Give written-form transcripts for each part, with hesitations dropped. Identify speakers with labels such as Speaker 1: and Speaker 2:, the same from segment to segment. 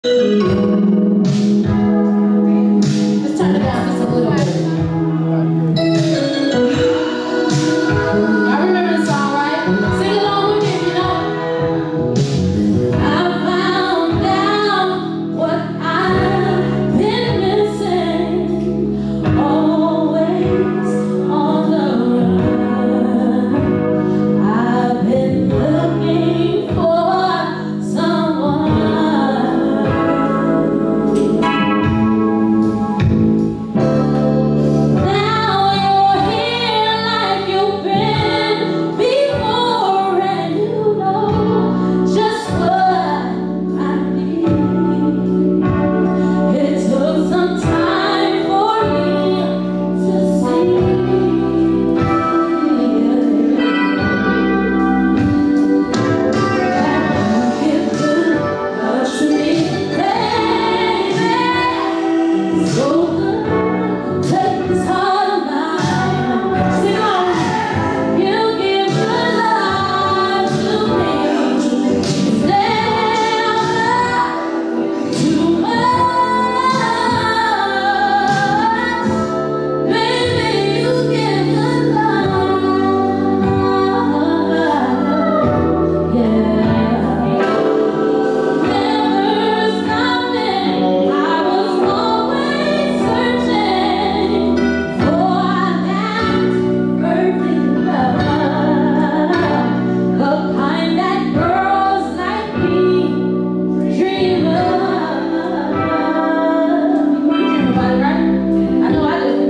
Speaker 1: Just turn it down just a little bit. Y'all remember the song, right? Sing along with me if you know. I found out what I've been missing, always on the run. I've been looking for someone. Now you're here like you've been before, and you know just what I need. It took some time for me to see. Give good love to me, baby. So good, take this heart of mine. Sing on. You give good love to me. It's never too much. Baby, you give good love. Yeah. Never stopping, I was always searching for that perfect love, the kind that girls like me dream of. You dream about it, right? I know I do.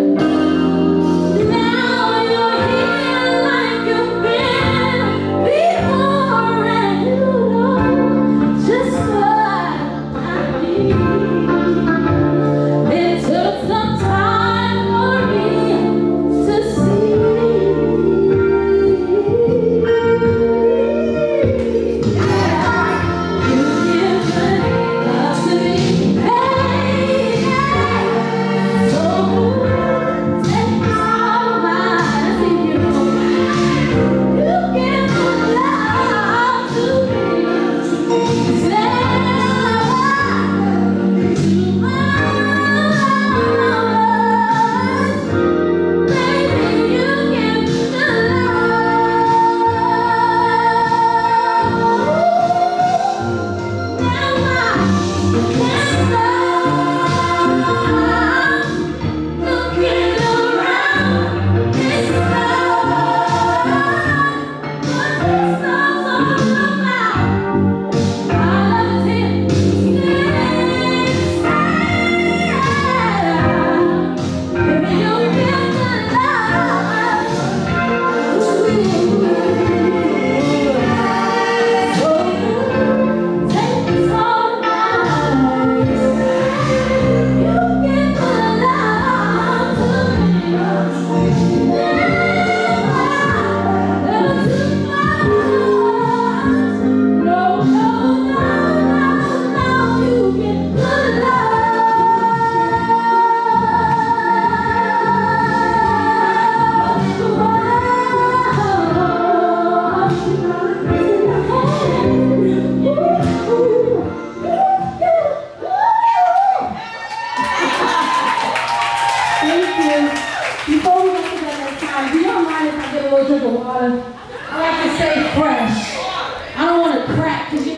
Speaker 1: Now you're here like you've been before, and you know just what I need.